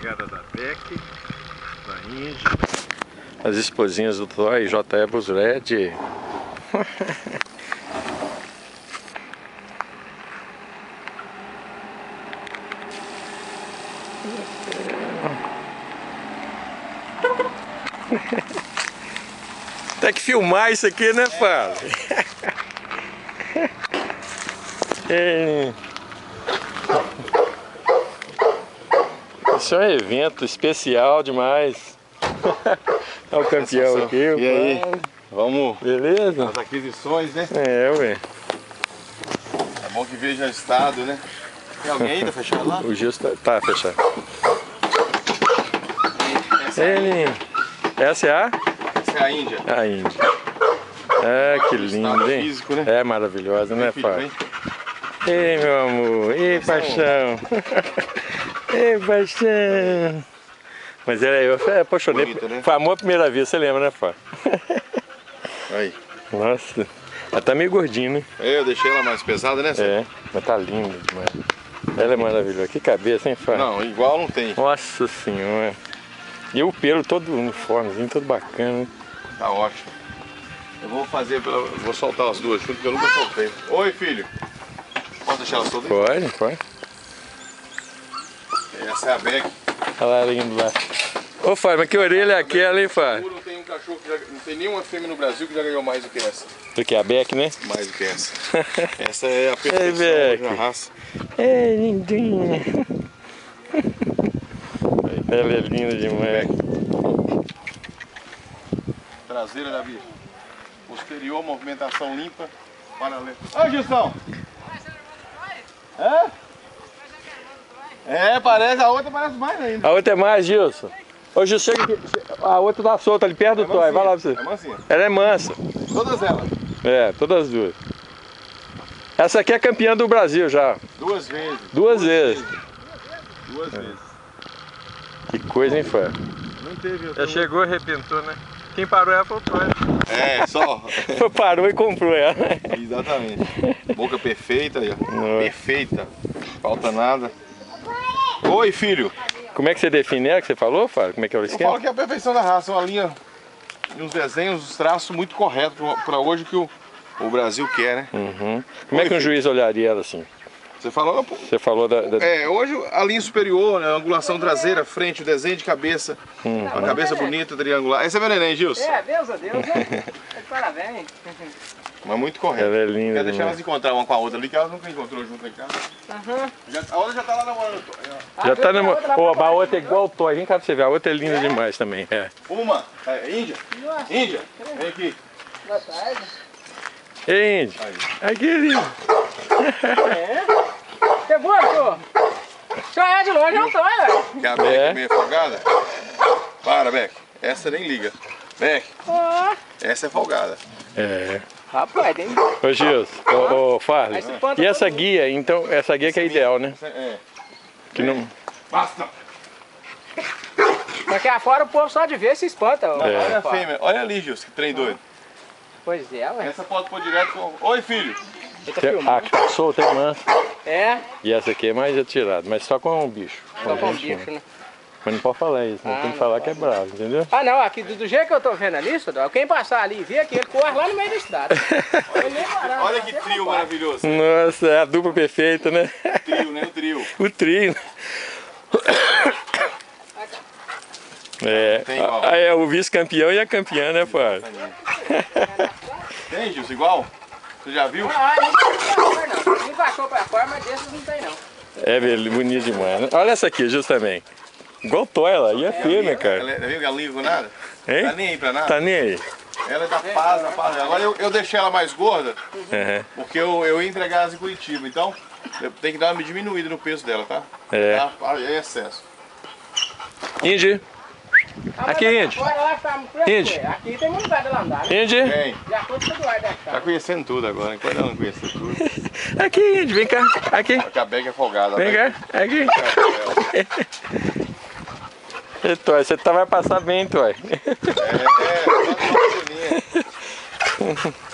chegada da Beck, da Indy, as esposinhas do Toy, J.E. Busred. Tem que filmar isso aqui, né, Fábio? Isso é um evento especial demais. Olha o campeão aqui. E aí? Vamos. Beleza? As aquisições, né? É, ué. É bom que veja o estado, né? Tem alguém ainda fechado lá? O Gil tá fechado. Essa é a? Essa é a Índia. A Índia. É, que lindo, hein? Físico, né? É maravilhosa, né, Fábio? Ei, meu amor. Ei, paixão. Ei, paixão. Mas eu apaixonei. Bonita, né? Foi amor à primeira vez, você lembra, né, Fábio? Aí. Nossa. Ela tá meio gordinha, né? Eu deixei ela mais pesada, né? É, mas tá linda demais. Ela é maravilhosa. Que cabeça, hein, Fábio? Não, igual não tem. Nossa senhora. E o pelo todo uniformezinho, todo bacana. Tá ótimo. Eu vou fazer, vou soltar as duas juntas, porque eu nunca soltei. Oi, filho. Posso deixar elas todas? Pode, pode. Essa é a Beck. Olha lá, lindo lá. Ô, Fábio, mas que orelha é aquela, hein, Fábio? Não tem um cachorro que não tem nenhuma fêmea no Brasil que já ganhou mais do que essa. Do que a Beck, né? Mais do que essa. Essa é a Ei, perfeição Beck. da raça. Ei, lindinha. Ela é linda demais. Traseira da bicha. Posterior, movimentação limpa. Paralela. Ô, Gilson! É, parece, a outra parece mais ainda. A outra é mais, Gilson. Ô, Gilson, chega aqui. A outra tá solta ali perto do Toy. Vai lá pra você. É mansinha. Ela é mansa. Todas elas. É, todas as duas. Essa aqui é campeã do Brasil já. Duas vezes. Duas vezes. Duas vezes. Que coisa, hein, Fábio? Não teve. Já chegou e arrebentou, né? Quem parou ela foi o Toy. É, só. Parou e comprou ela. Exatamente. Boca perfeita aí, ó. Nossa. Perfeita. Falta nada. Oi, filho. Como é que você define ela que você falou, Fábio? Como é que é o Eu esquema? falo que é a perfeição da raça, uma linha e uns desenhos, os traços muito corretos para hoje que o Brasil quer, né? Uhum. Como é que um juiz olharia ela assim? Você falou, pô. Você falou da... É, hoje a linha superior, né, a angulação traseira, frente, o desenho de cabeça, uma cabeça bonita, triangular. Esse é meu neném, Gilson. É, Deus a Deus, né? Parabéns. Mas muito correto. Ela é linda. Quer deixar elas encontrar uma com a outra ali, que elas nunca encontrou junto em casa. A outra já tá lá namorando. Já tá namorando. Pô, a outra é igual o Toy. Vem cá pra você ver. A outra é linda demais também. É. Uma, Índia. Índia, vem aqui. Boa tarde. Ei, Índia. Aqui, lindo. Que bom, senhor? O senhor é de longe, eu tô, velho. Que a Beck é meio folgada. Para, Beck. Essa nem liga. Beck, essa é folgada. É. Rapaz, tem... Ô, Gilson. Ô, Farley. E essa guia, então, essa guia que é ideal, né? É. Que não... Basta! Porque afora o povo só de ver se espanta. Ó. Olha a fêmea. Olha ali, Gilson, que trem doido. Pois é, ué. Essa pode pôr direto com... Oi, filho. Ele tá A filmando. que tá solta é mansa. É, E essa aqui é mais atirada, mas só com o bicho. só com gente, bicho, né? Mas não pode falar isso, né? Tem que falar que é bravo, entendeu? Ah, não, aqui do jeito que eu tô vendo ali, Sodó, quem passar ali e ver aqui, ele corre lá no meio da estrada. Olha que trio maravilhoso. Nossa, é a dupla perfeita, né? Trio, né? O trio. O trio. É, Tem igual. é o vice-campeão e a campeã, né, Fábio? Tem, Gilson, igual? Você já viu? Ah, não. Nunca achou pra fora, mas desses não tem, não. É bonito demais, né? Olha essa aqui, justamente. Igual Toy, ela. E é fêmea, cara. Ela viu que ela não liga com nada? Hein? Tá nem aí pra nada? Tá nem aí. Ela é da paz, da paz. Agora eu deixei ela mais gorda, Uhum. porque eu ia entregar elas em Curitiba. Então, eu tenho que dar uma diminuída no peso dela, tá? É. Tá? É excesso. Indy. Aqui, Indy. Agora lá tá muito fresco, Indy. ué. Aqui tem muito lugar de ela andar, né? Indy. Vem. Já foi de todo ar deve estar. Tá conhecendo tudo agora, enquanto ela não conhecer tudo. Aqui, Indy. Vem cá. Aqui. Porque a Beck é folgada. Vem cá. Aqui. E, Toy, você vai passar bem, Toy. É, tá uma